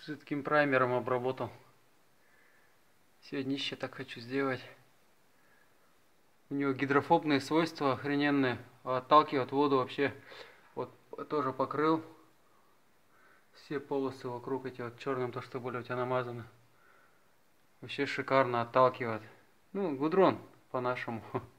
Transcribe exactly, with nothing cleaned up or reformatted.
жидким праймером обработал. Сегодня еще так хочу сделать. У него гидрофобные свойства охрененные. Отталкивает воду вообще. Вот тоже покрыл все полосы вокруг эти вот черным, то что были у тебя намазаны. Вообще шикарно отталкивает. Ну, гудрон по-нашему.